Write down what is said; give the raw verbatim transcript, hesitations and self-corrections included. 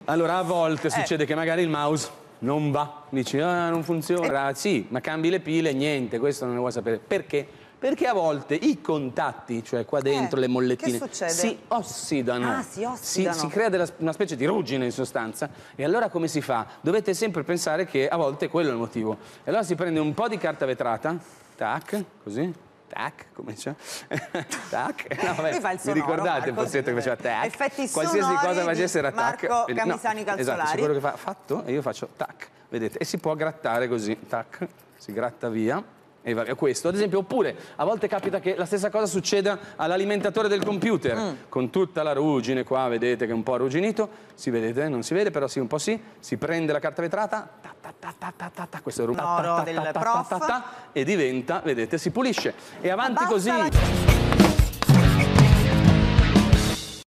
Allora, a volte Eh. succede che magari il mouse non va. Dici, ah, non funziona. Eh. Sì, ma cambi le pile, niente, questo non ne vuoi sapere. Perché? Perché a volte i contatti, cioè qua dentro Eh, le mollettine, che succede? si ossidano. Ah, si ossidano. Si, si crea della- una specie di ruggine in sostanza. E allora come si fa? Dovete sempre pensare che a volte quello è il motivo. E allora si prende un po' di carta vetrata, tac, così. Tac, come c'è? Tac. No, vabbè, Qui fa il vi sonoro, ricordate, Marco, Pozzetto, che faceva tac? effetti Qualsiasi sonori cosa di facesse era tac. Marco E- Camisani Esatto, Calzolari. se quello che fa fatto e io faccio tac, vedete? E si può grattare così, tac, si gratta via. E va via questo, ad esempio, oppure a volte capita che la stessa cosa succeda all'alimentatore del computer, Mm. con tutta la ruggine qua, vedete che è un po' arrugginito, si vedete, non si vede, però sì, un po' sì, si prende la carta vetrata, ta, ta, ta, ta, ta, ta, ta, questo è il ru- ta, ta, Sonoro ta, del ta, ta, prof. ta, ta, ta, e diventa, vedete, si pulisce. E avanti Abbassa così. la-